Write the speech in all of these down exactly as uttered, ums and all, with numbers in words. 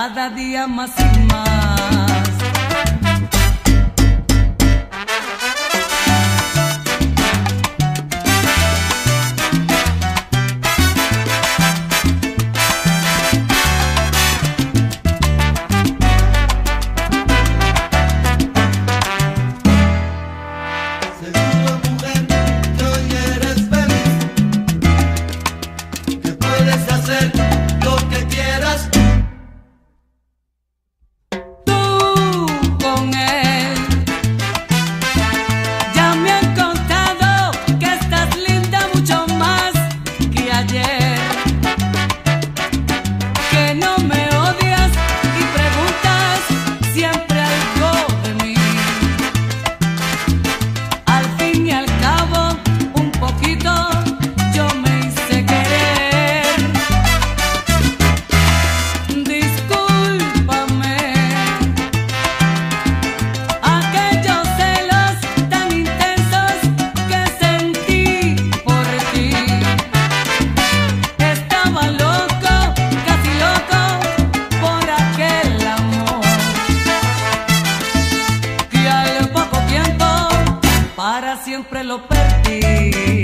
cada día más y más. Siempre lo perdí.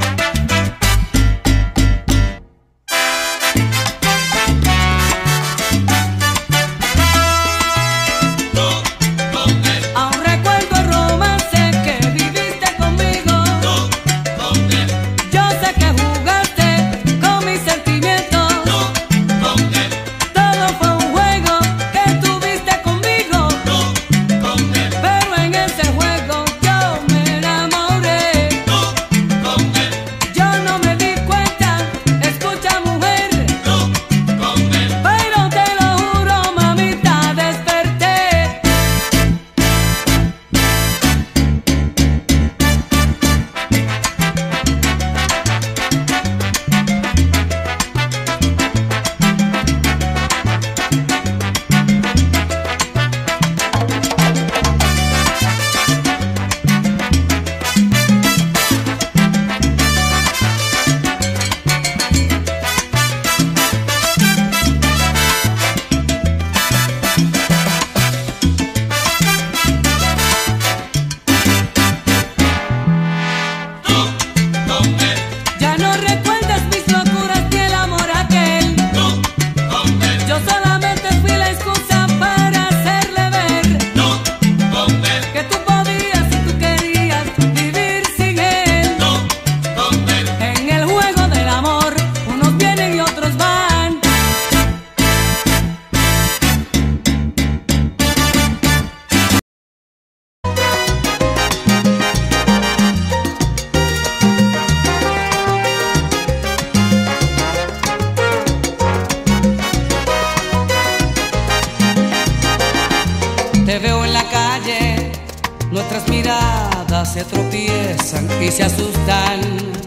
Te veo en la calle, nuestras miradas se tropiezan y se asustan,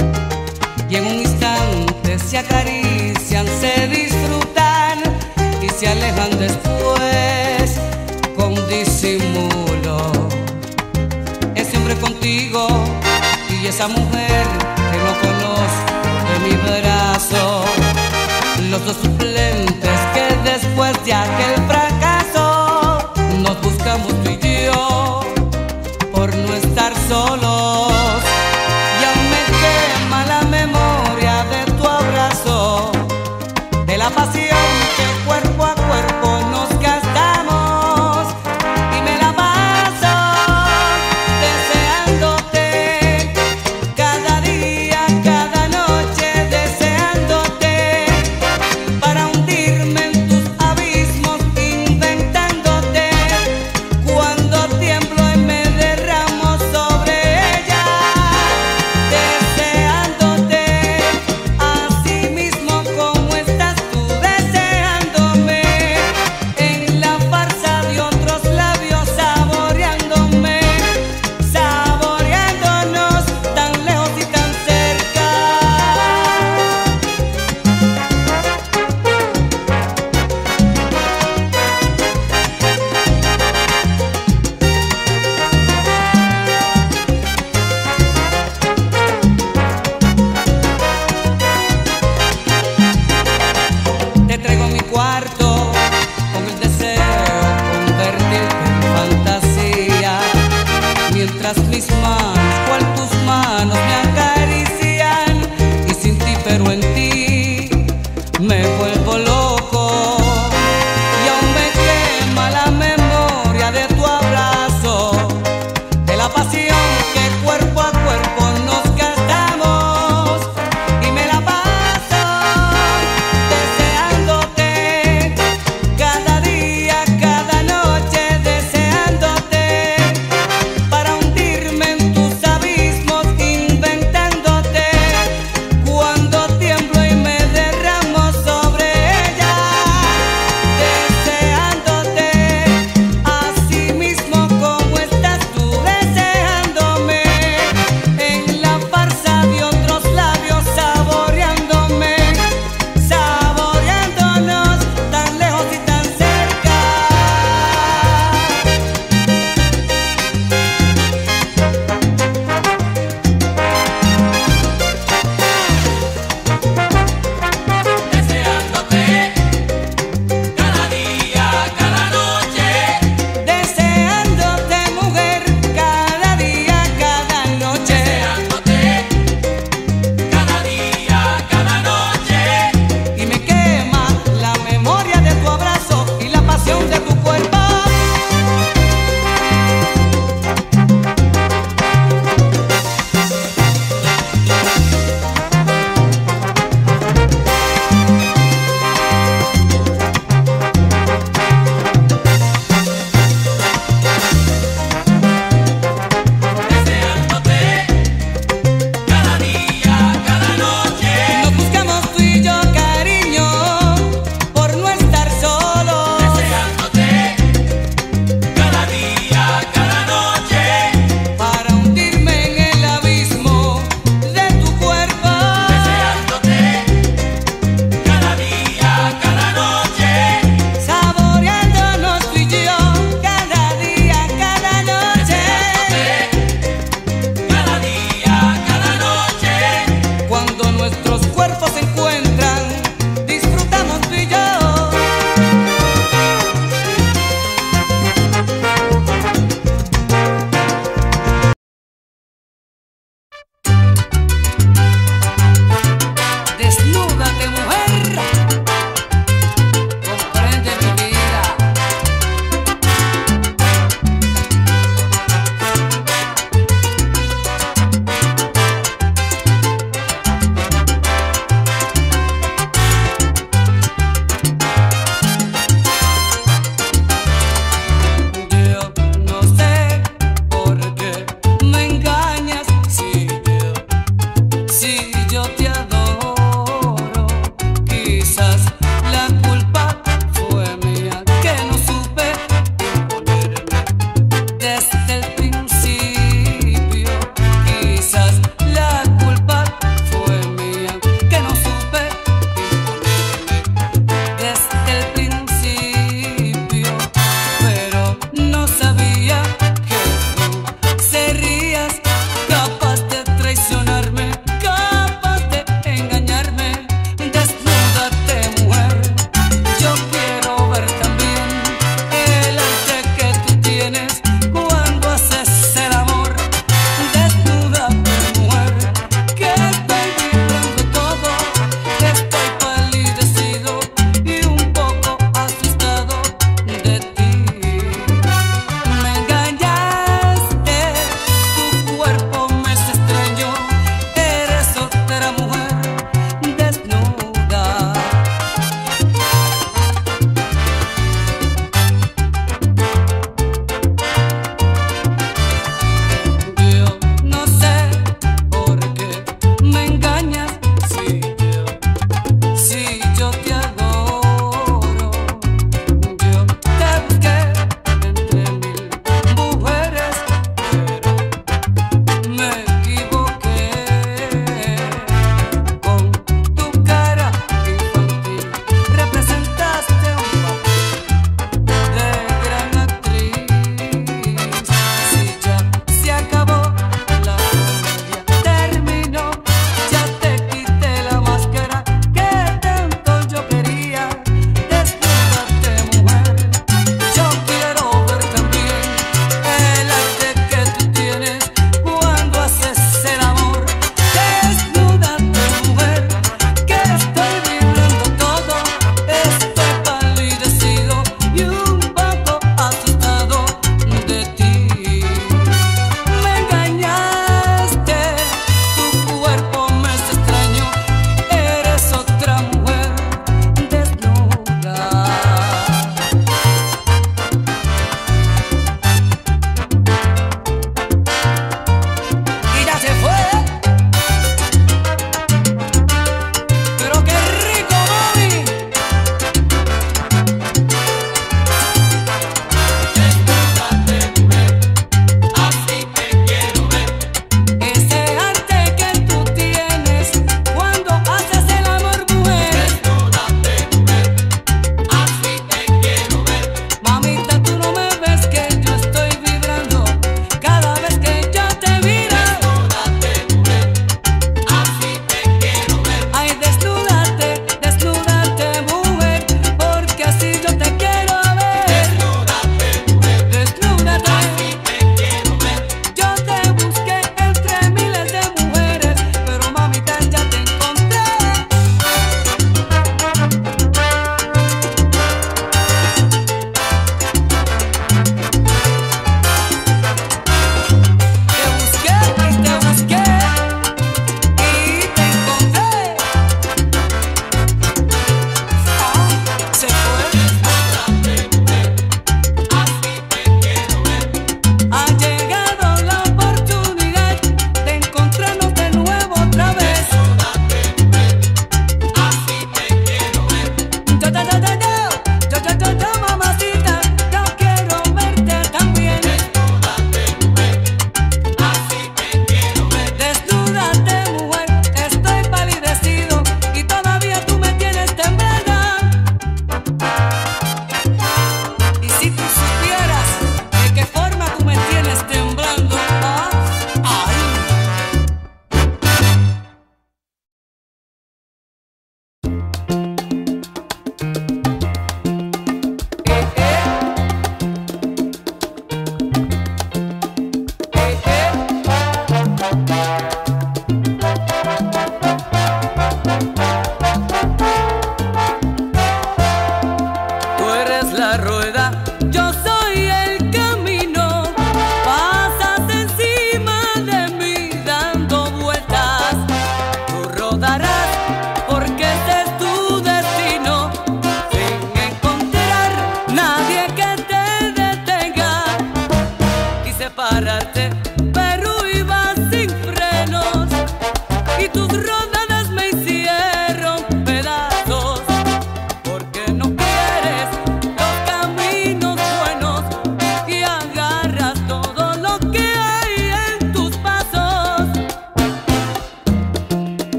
y en un instante se acarician, se disfrutan y se alejan después con disimulo. Ese hombre contigo y esa mujer que no conozco de mi brazo, los dos suplentes que después de aquel fracaso nos buscamos tú y yo por no estar solos. Y aún me quema la memoria de tu abrazo, de la pasión que cuerpo a cuerpo nos gastamos, y me la paso deseándote cada día, cada noche, deseándote para hundirme en tus abismos, inventándote cuando tiemblo y me derramo sobre ella, deseándote así mismo como estás tú, deseándote.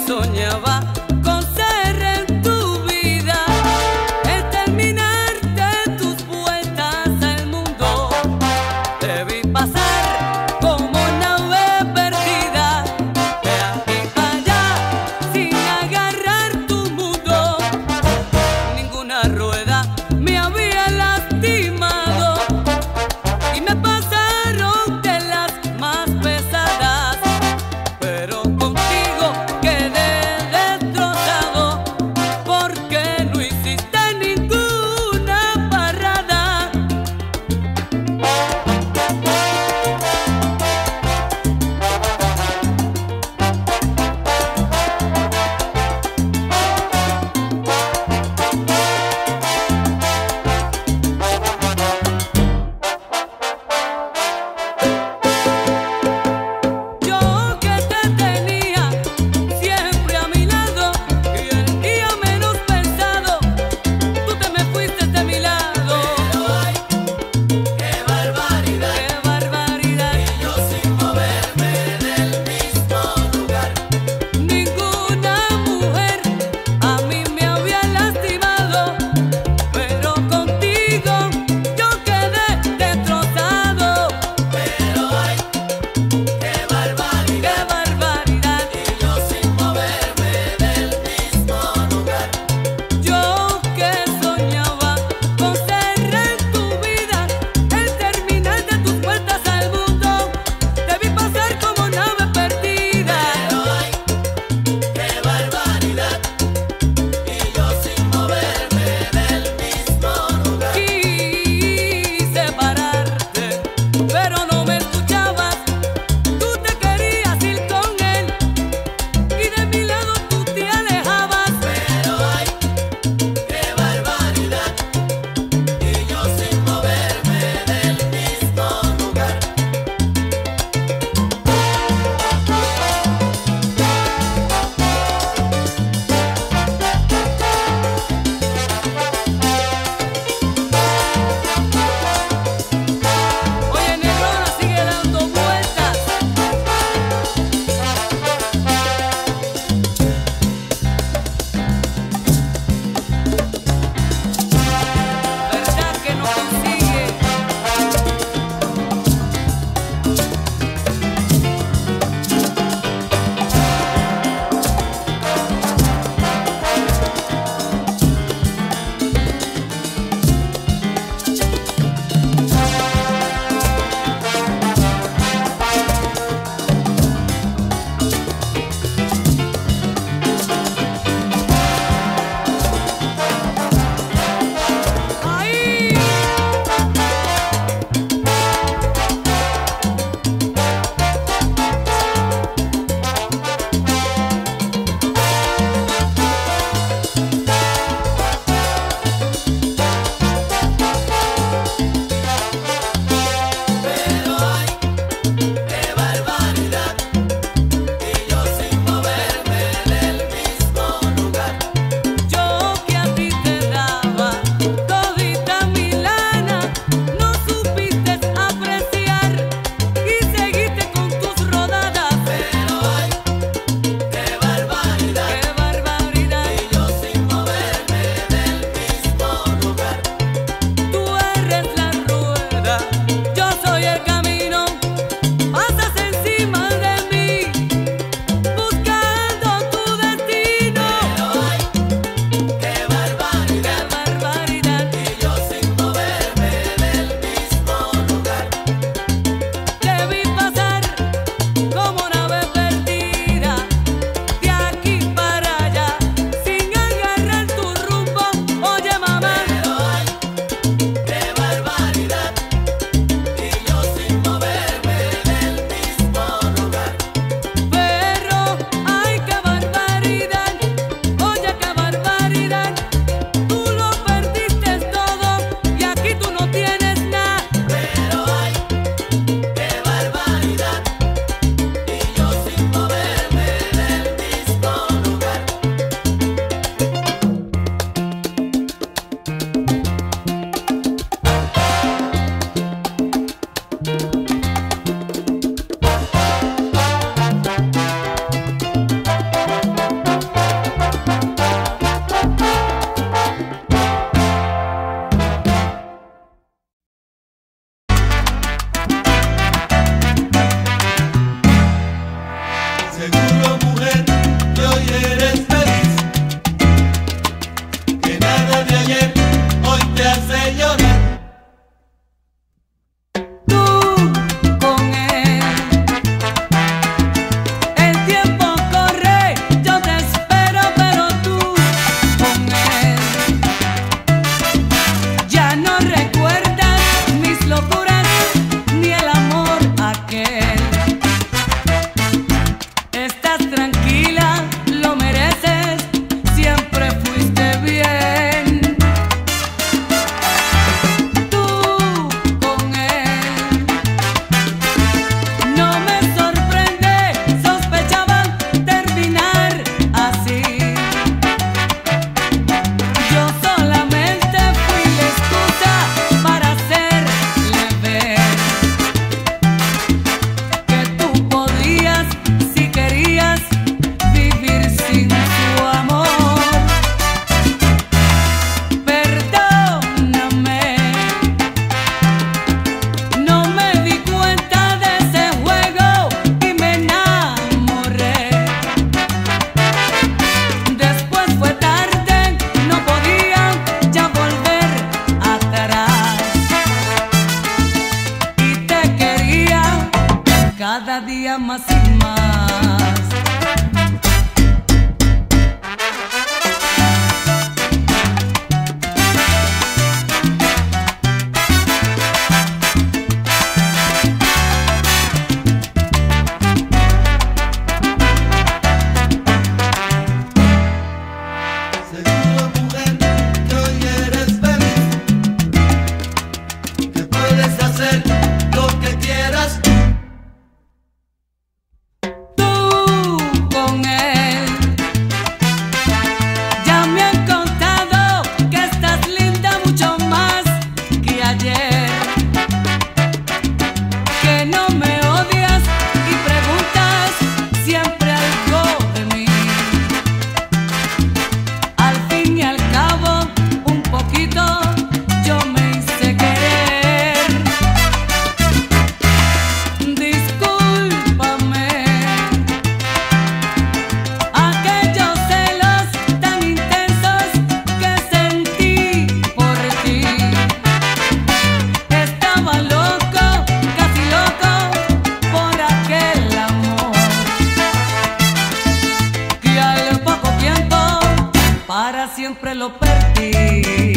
soñaba con ser en tu vida, el terminar de tus vueltas al mundo. Te vi pasar como nave perdida, de aquí para allá sin agarrar tu mundo. Ninguna rueda me había lastimado y me pasaron de las más pesadas, pero contigo quedé destrozado. más y más. Siempre lo perdí.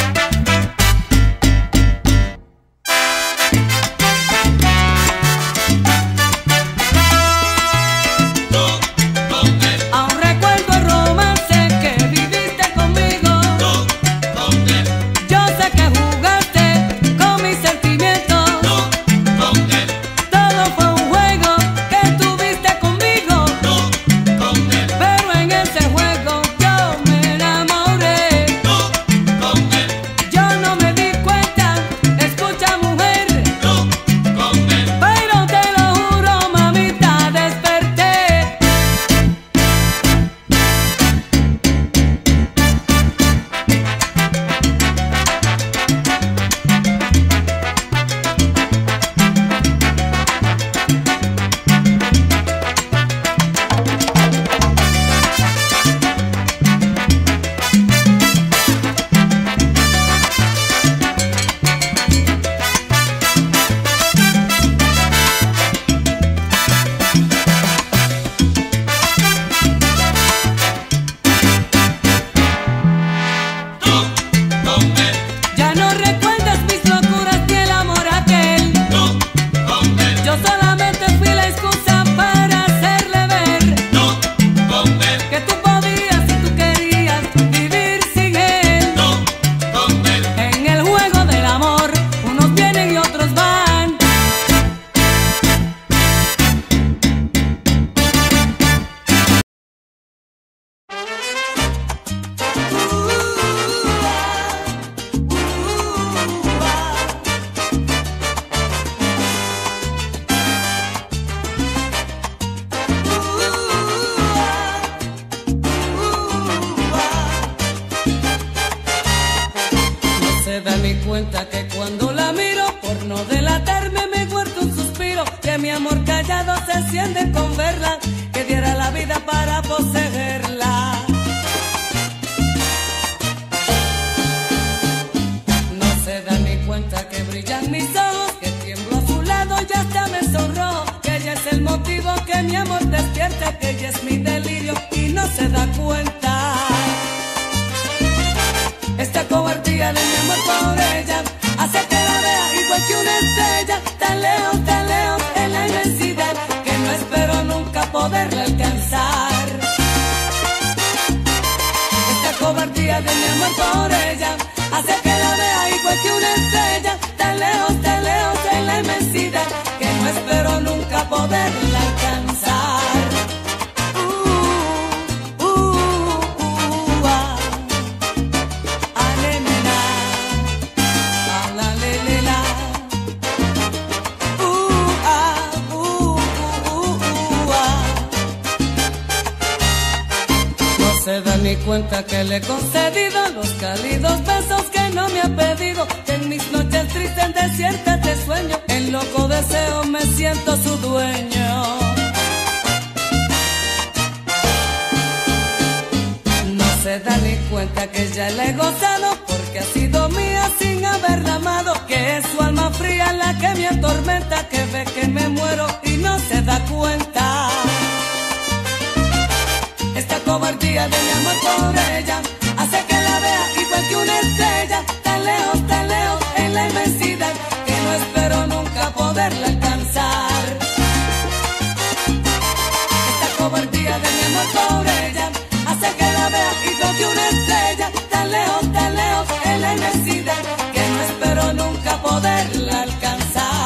Que cuando la miro, por no delatarme, me guardo un suspiro, que mi amor callado se enciende con verla, que diera la vida para poseerla. No se da ni cuenta que brillan mis ojos, que tiemblo a su lado y hasta me sonrojo, que ella es el motivo que mi amor despierta, que ella es mi delirio y no se da cuenta. Esta cobardía de mi amor por ella hace que la vea igual que una estrella, tan lejos, tan lejos en la inmensidad, que no espero nunca poderla alcanzar. Esta cobardía de mi amor por ella hace que la vea igual que una estrella, tan lejos, tan lejos en la inmensidad, que no espero nunca poderla alcanzar. Se da ni cuenta que le he concedido los cálidos besos que no me ha pedido, que en mis noches tristes desiertas de sueño, en loco deseo me siento su dueño. No se da ni cuenta que ya la he gozado, porque ha sido mía sin haberla amado, que es su alma fría la que me atormenta, que ve que me muero y no se da cuenta. cobardía de mi amor por ella hace que la vea igual que una estrella, tan lejos, tan lejos en la inmensidad, que no espero nunca poderla alcanzar. Esta cobardía de mi amor por ella hace que la vea igual que una estrella, tan lejos, tan lejos en la inmensidad, que no espero nunca poderla alcanzar.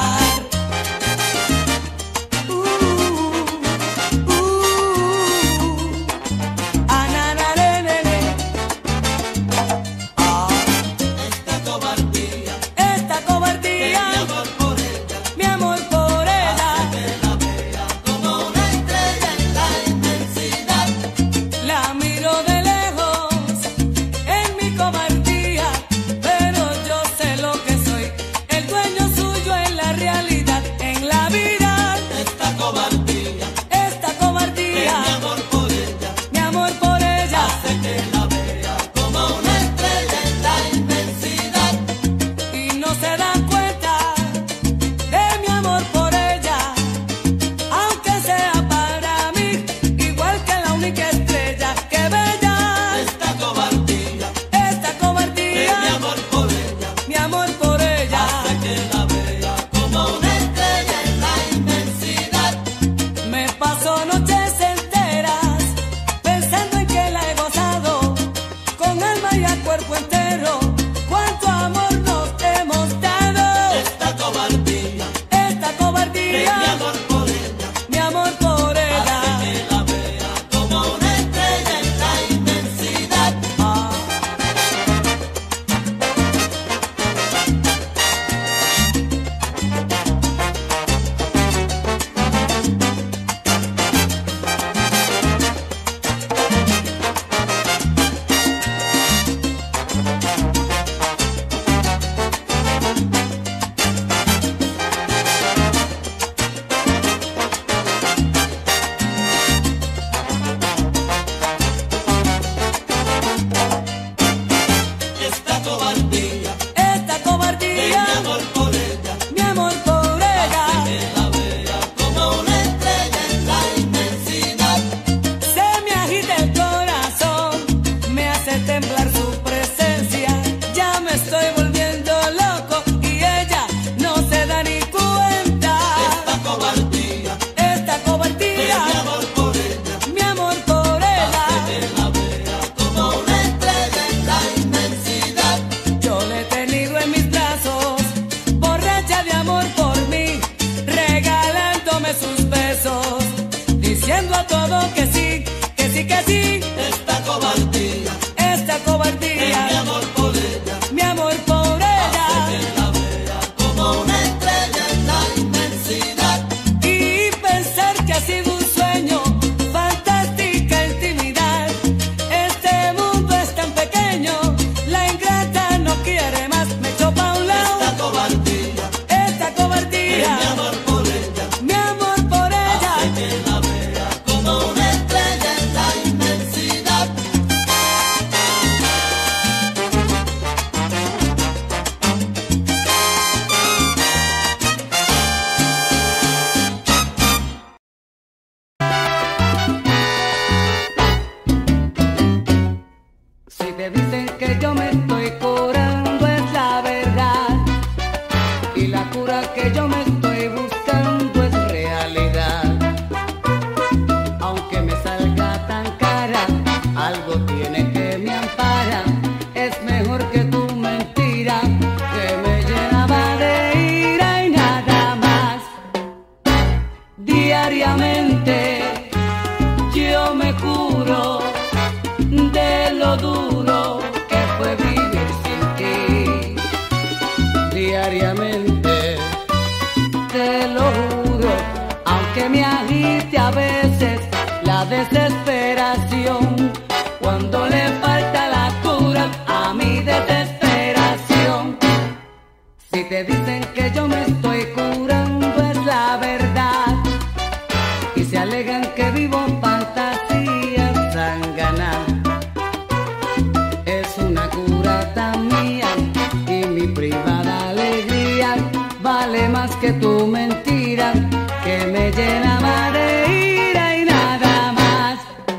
Vale más que tu mentira, que me llena de ira y nada más.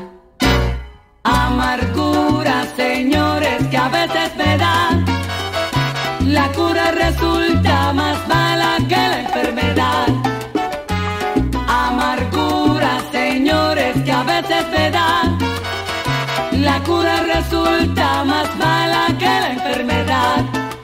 señores, que a veces me da. La cura resulta más mala que la enfermedad. Amargura, señores, que a veces me da. La cura resulta más mala que la enfermedad.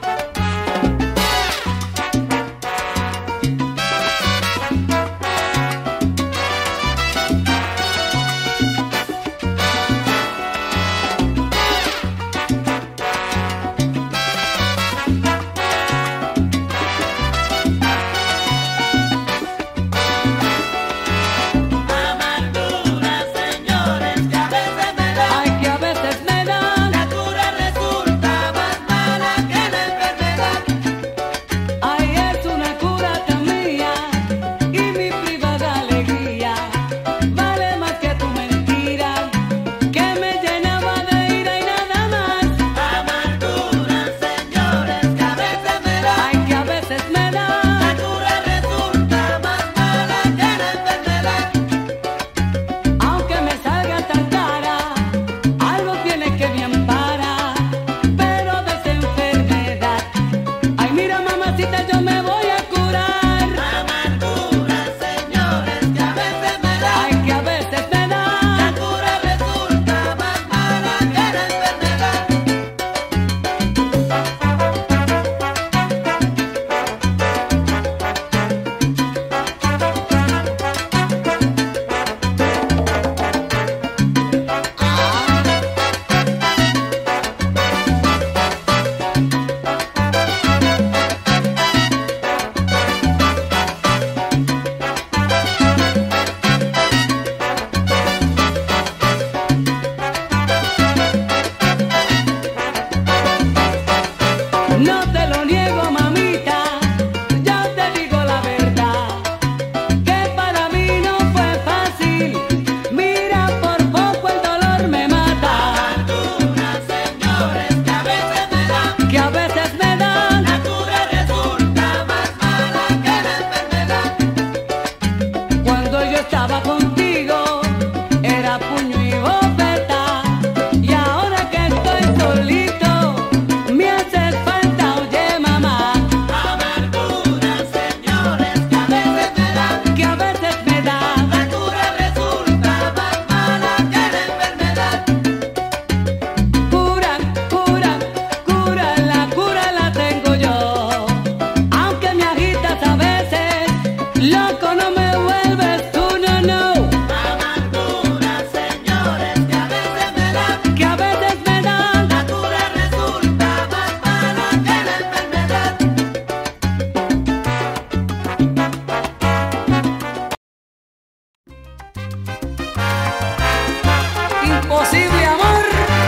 Imposible amor.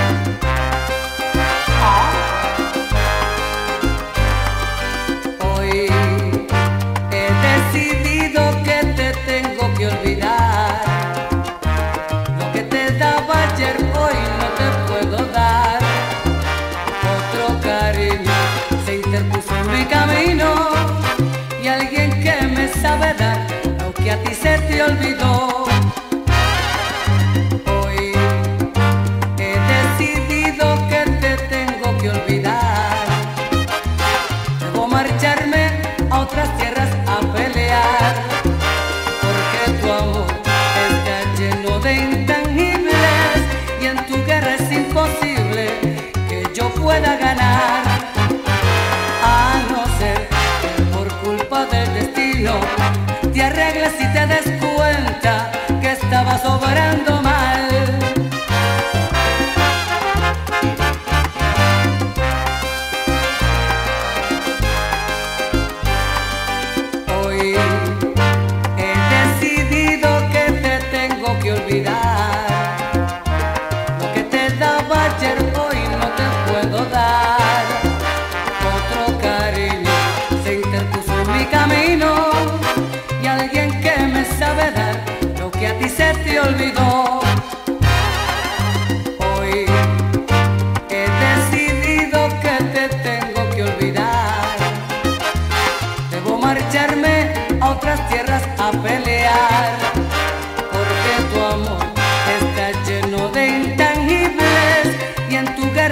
Ah. Hoy he decidido que te tengo que olvidar. Lo que te daba ayer hoy no te puedo dar. Otro cariño se interpuso en mi camino y alguien que me sabe dar lo que a ti se te olvidó. Otras tierras a pelear, porque tu amor está lleno de intangibles y en tu guerra es imposible que yo pueda ganar, a no ser que por culpa del destino te arregles y te des cuenta que estabas obrando mal. Lo que te daba ayer hoy no te puedo dar. Otro cariño se interpuso en mi camino y alguien que me sabe dar lo que a ti se te olvidó. Hoy he decidido que te tengo que olvidar. Debo marcharme a otras tierras a pelear, porque tu amor está lleno de intangibles y en tu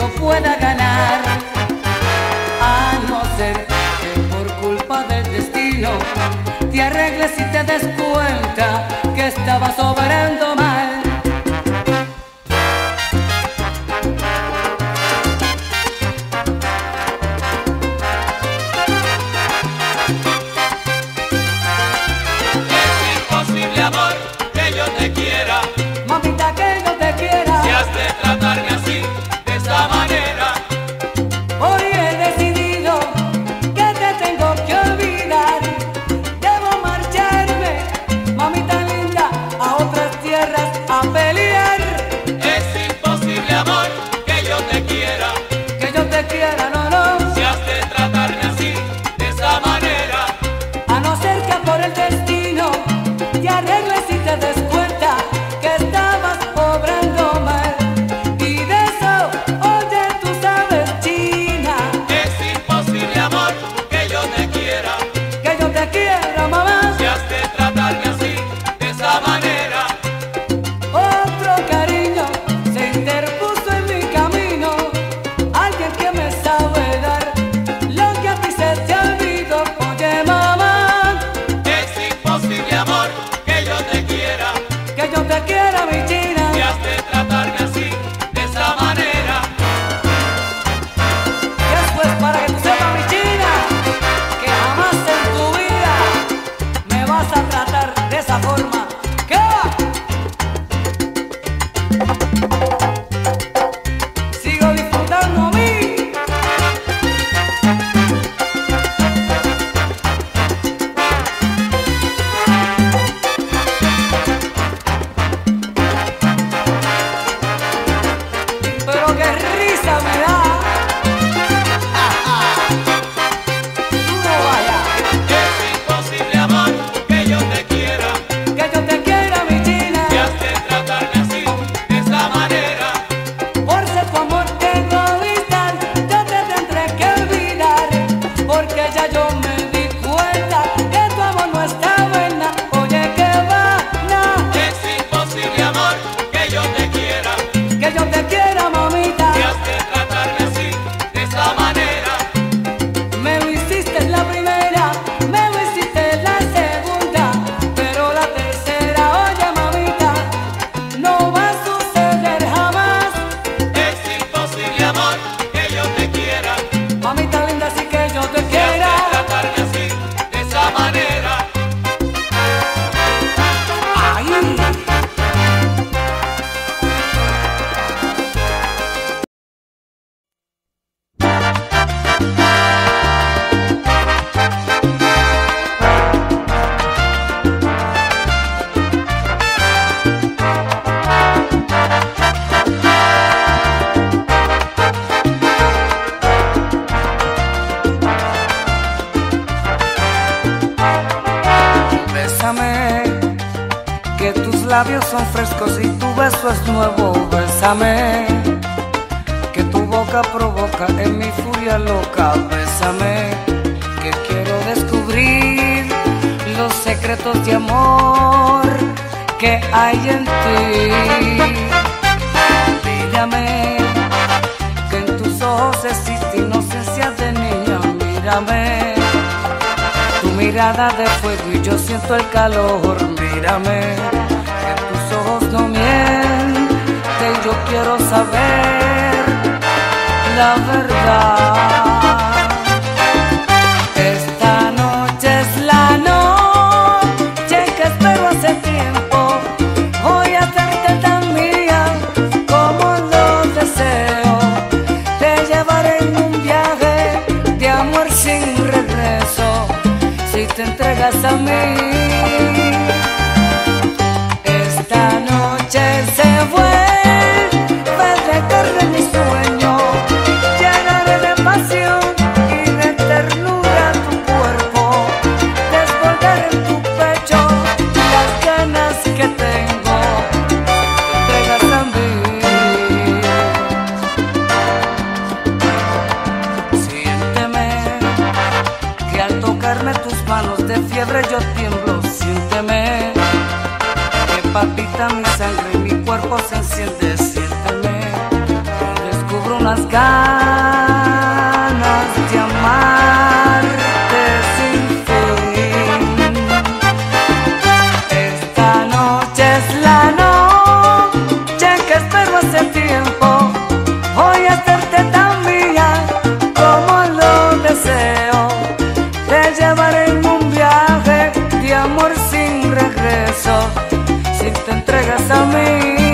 yo pueda ganar, a no ser que por culpa del destino te arregles y te des cuenta que estabas obrando mal. Labios son frescos y tu beso es nuevo. Bésame, que tu boca provoca en mi furia loca. Bésame, que quiero descubrir los secretos de amor que hay en ti. Mírame, que en tus ojos existe inocencia de niña. Mírame, tu mirada de fuego y yo siento el calor. Mírame, no miente, yo quiero saber la verdad. Esta noche es la noche que espero hace tiempo. Voy a hacerte tan mía como lo deseo. Te llevaré en un viaje de amor sin regreso si te entregas a mí. Se vuelve de carne mi sueño, llenaré de pasión y de ternura tu cuerpo, desbordar en tu pecho las ganas que tengo, te entregas a mí. Siénteme que al tocarme tus manos de fiebre yo tiemblo. ganas de amarte sin fin. Esta noche es la noche que espero hace tiempo. Voy a hacerte tan mía como lo deseo. Te llevaré en un viaje de amor sin regreso, si te entregas a mí.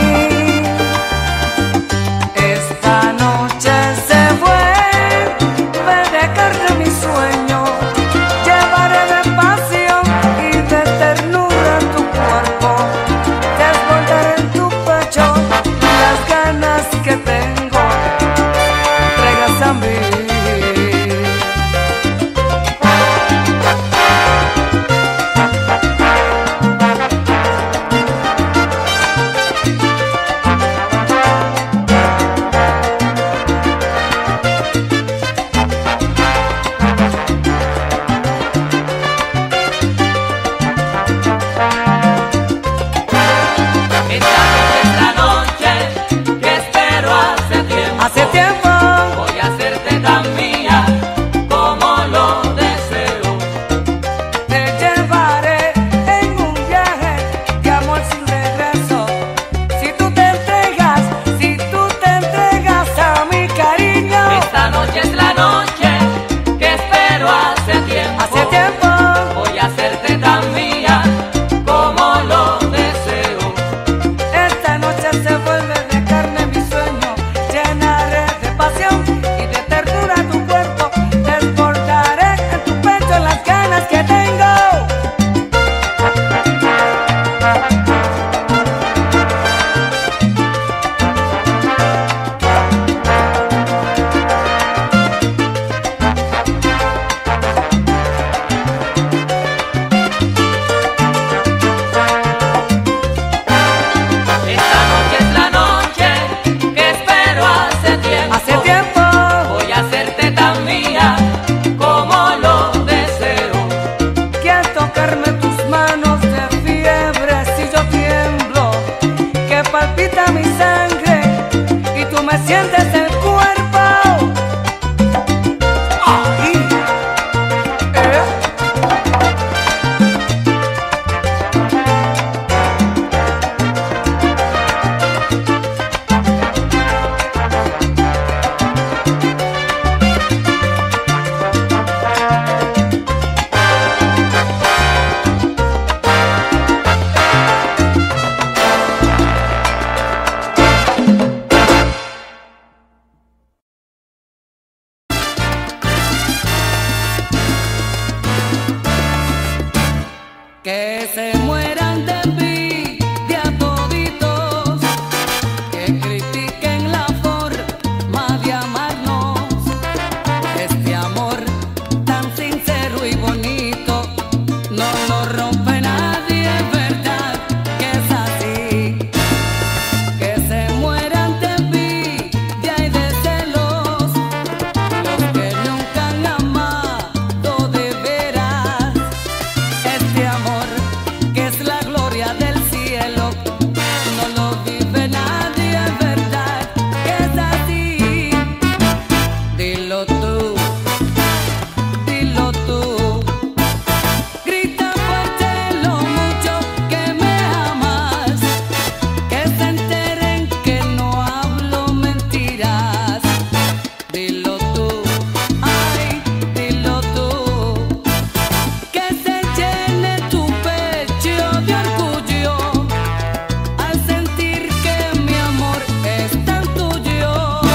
Esta noche se vuelve de carne mi sueño. Llevaré de pasión y de ternura tu cuerpo. Desbordaré en tu pecho las ganas que tengo. Entregas a mí. Hace tiempo voy a hacerte tan mía como lo deseo. te llevaré en un viaje de amor sin regreso. Si tú te entregas, si tú te entregas a mi cariño. Esta noche es la noche que espero hace tiempo. Hace tiempo Voy a hacerte tan mía como lo deseo. esta noche se vuelve de carne mi sueño. Llenaré de pasión y de ternura tu cuerpo. Desbordaré en tu pecho las ganas que tengo. Esta noche es la noche que espero hace tiempo. Hace tiempo Voy a hacerte tan mía como lo deseo. que al tocarme tus manos de fiebre si yo tiemblo, que palpita mi sangre y tú me sientes el cuerpo. Ay, eh. Que se mueran de envidia toditos, que critiquen la forma de amarnos. Este amor tan sincero y bonito no lo rompe nadie, es verdad que es así. Que se mueran de envidia y de celos los que nunca han amado de veras. Este amor que es la gloria del cielo no lo vive nadie, es verdad que es así. Dilo tú, dilo tú, grita fuerte lo mucho que me amas, que se enteren que no hablo mentiras. Dilo tú, ay, dilo tú, que se llene tu pecho de orgullo al sentir que mi amor es tan tuyo.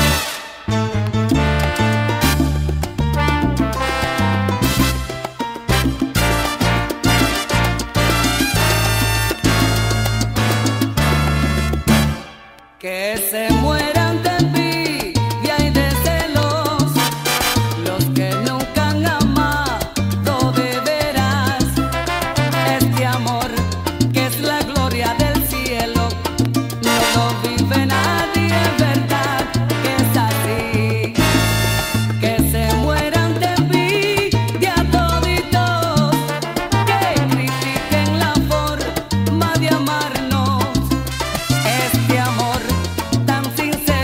Que se mueran de envidia y de celos los que nunca han amado de veras. Este amor que es la gloria del cielo no lo vive nadie, es verdad que es así. Que se mueran de envidia toditos, que critiquen la forma de amarnos. Este amor tan sincero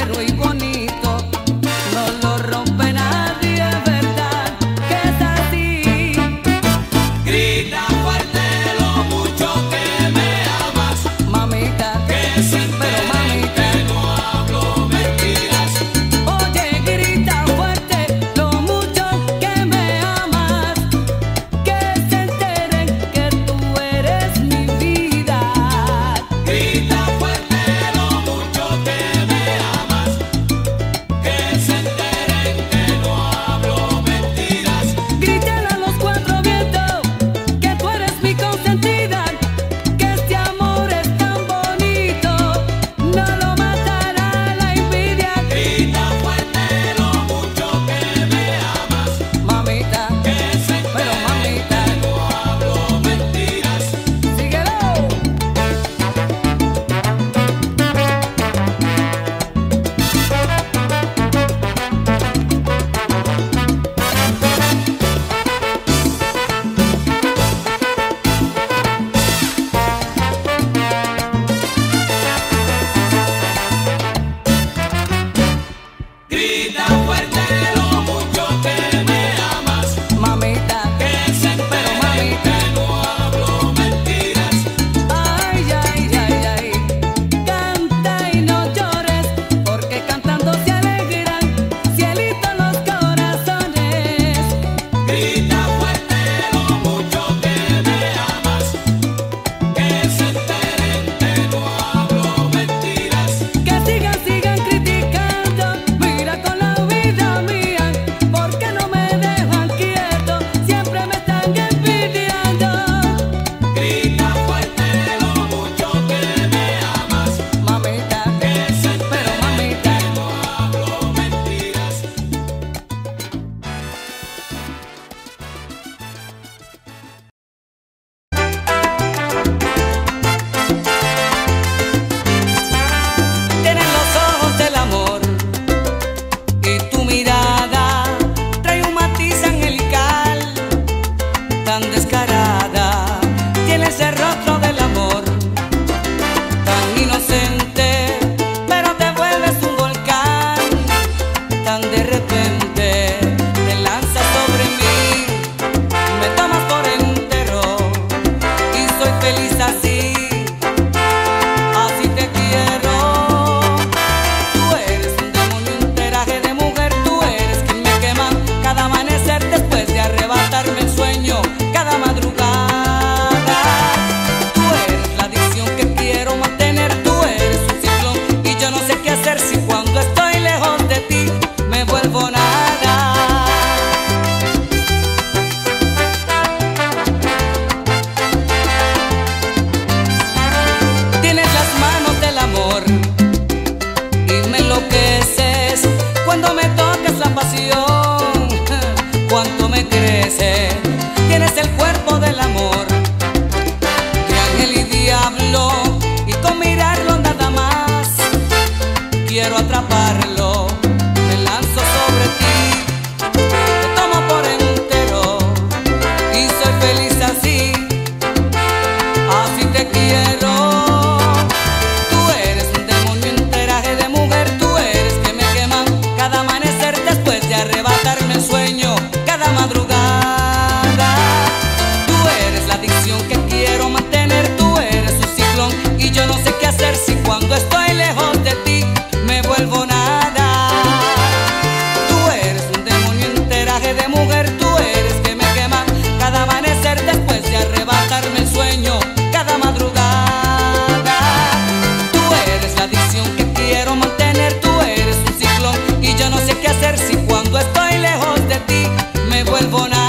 quiero atraparlo, me lanzo sobre ti, te tomo por entero y soy feliz así, así te quiero. Tú eres un demonio en traje de mujer, tú eres que me quema cada amanecer después de arrebatarme el sueño cada madrugada. Tú eres la adicción que quiero mantener, tú eres un ciclón y yo no sé qué hacer si cuando estoy lejos de ti me vuelvo nada. Tú eres un demonio en traje de mujer, tú eres que me quema cada amanecer después de arrebatarme el sueño cada madrugada. Tú eres la adicción que quiero mantener, tú eres un ciclón y yo no sé qué hacer si cuando estoy lejos de ti me vuelvo nada.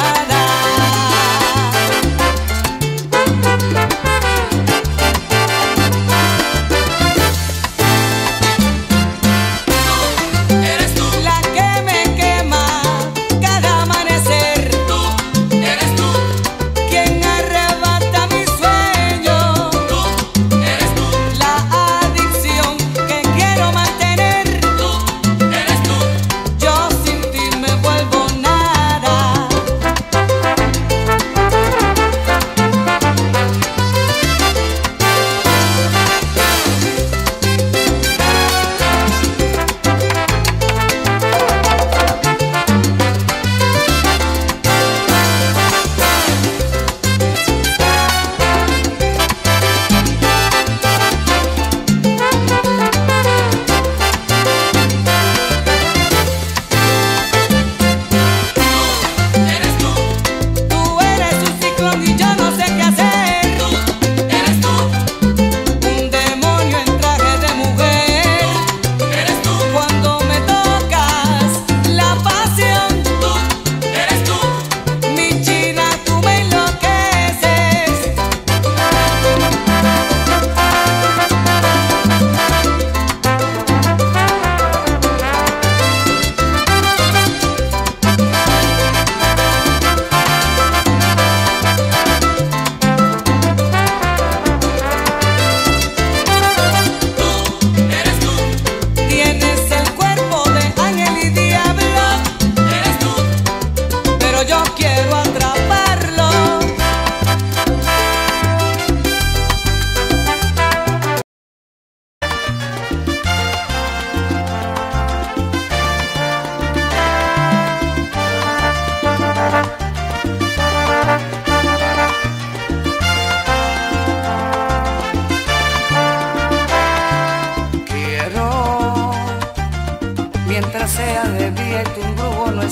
Mientras sea de día y tu embrujo no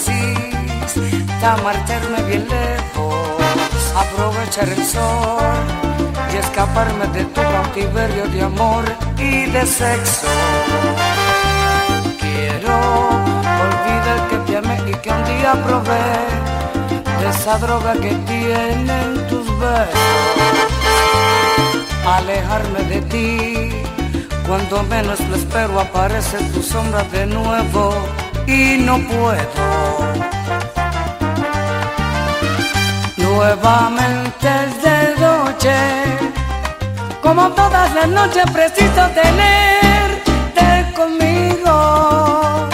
exista, marcharme bien lejos, aprovechar el sol y escaparme de tu cautiverio de amor y de sexo. Quiero olvidar que te amé y que un día probé de esa droga que tienen tus besos. Alejarme de ti, cuando menos lo espero aparece tu sombra de nuevo y no puedo. Nuevamente es de noche, como todas las noches preciso tenerte conmigo.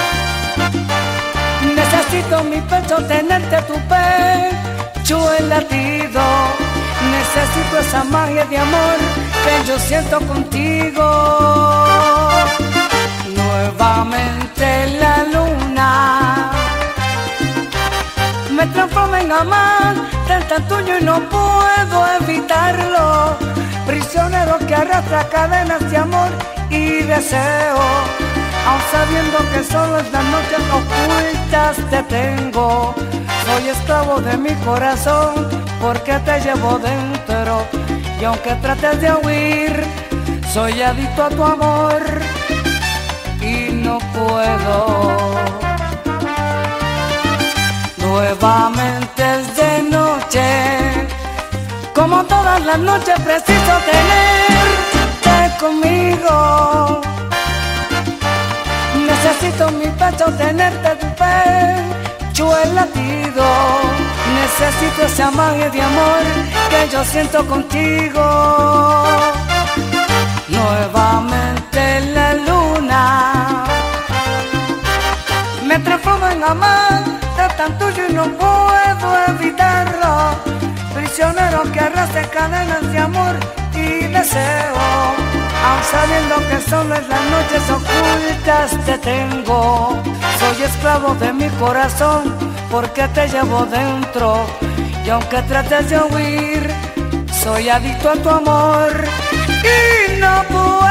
Necesito mi pecho tenerte tu pecho en latido. Necesito esa magia de amor que yo siento contigo. Nuevamente la luna me transforma en amante tan tuyo y no puedo evitarlo. Prisionero que arrastra cadenas de amor y deseo, aun sabiendo que solo en las noches ocultas te tengo. Soy esclavo de mi corazón porque te llevo dentro, y aunque trates de huir, soy adicto a tu amor y no puedo. Nuevamente es de noche, como todas las noches preciso tenerte conmigo. Necesito mi pecho tenerte tu pecho el latido. Necesito esa magia de amor que yo siento contigo. Nuevamente la luna buen amante tan tuyo y no puedo evitarlo. Prisionero que arrastra cadenas de amor y deseo, aun sabiendo que solo en las noches ocultas te tengo. Soy esclavo de mi corazón porque te llevo dentro, y aunque trates de huir, soy adicto a tu amor y no puedo.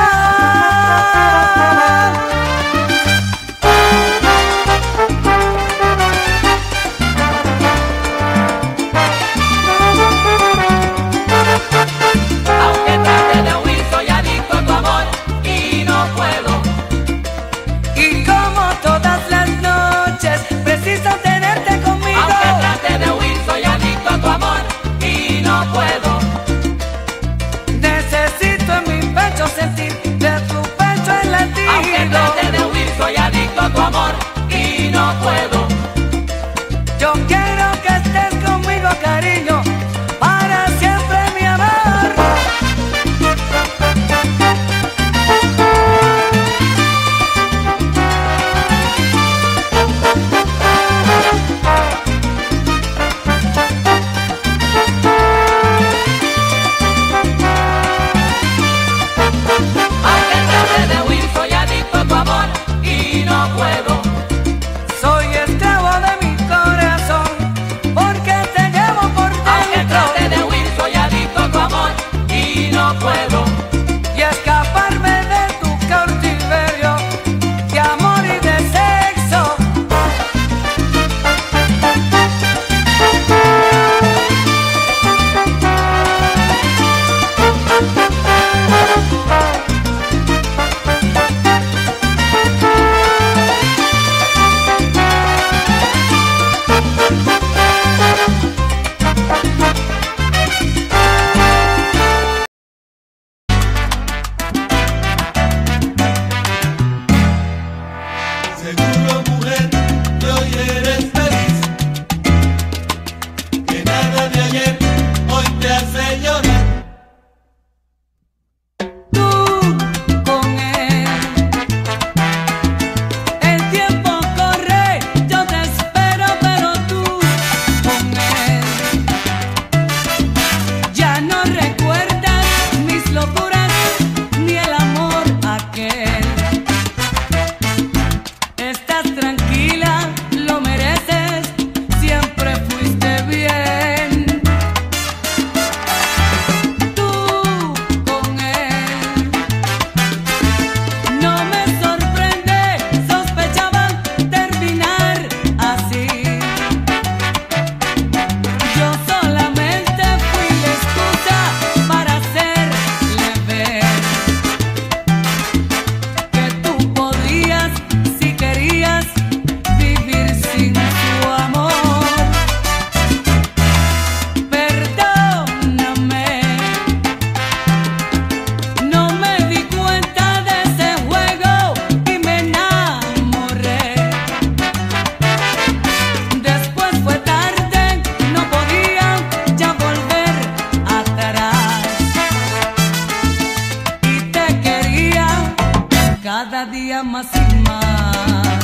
Sentir de tu pecho el latido. Aunque trate de huir, soy adicto a tu amor y no puedo. Yo quiero que estés conmigo, cariño, para siempre, mi amor. cada día más y más.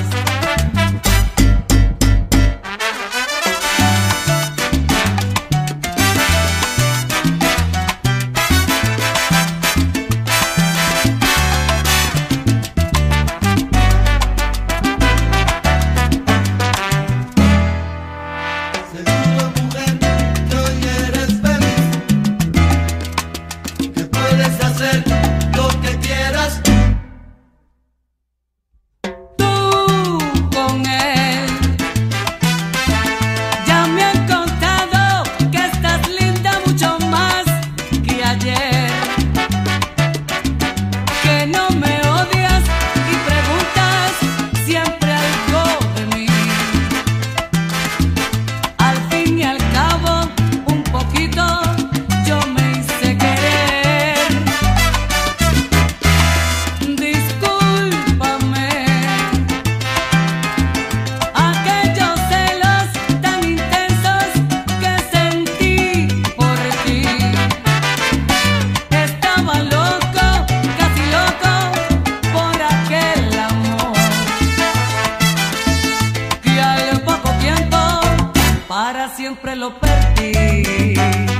Seguro, mujer, que hoy eres feliz, que puedes hacer lo que quieras. siempre lo perdí.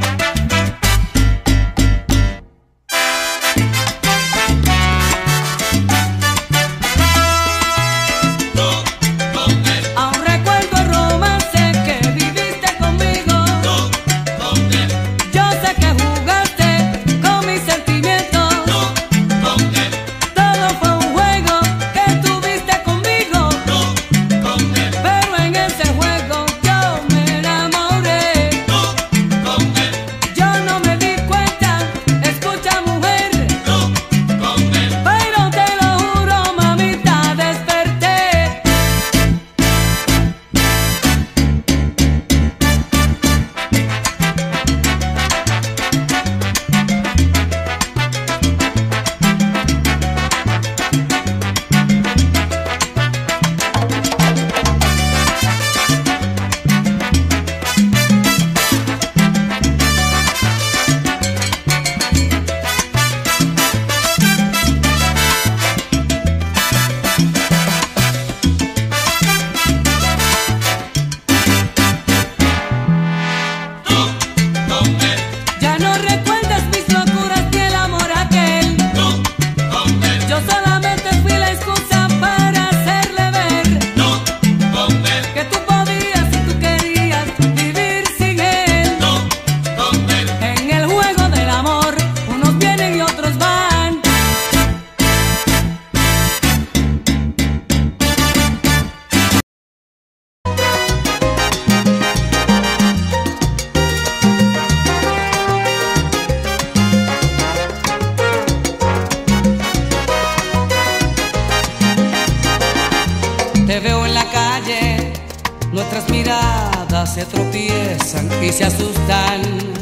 Te veo en la calle, nuestras miradas se tropiezan y se asustan,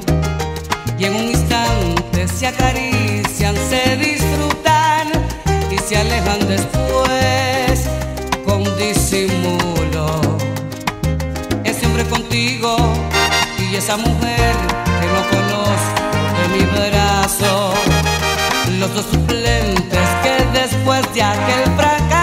y en un instante se acarician, se disfrutan y se alejan después con disimulo. Ese hombre contigo y esa mujer que no conozco de mi brazo, los dos suplentes que después de aquel fracaso